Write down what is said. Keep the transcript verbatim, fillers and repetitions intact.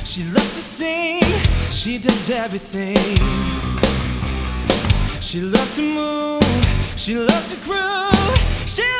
She loves to sing, she does everything. She loves to move, she loves to groove. She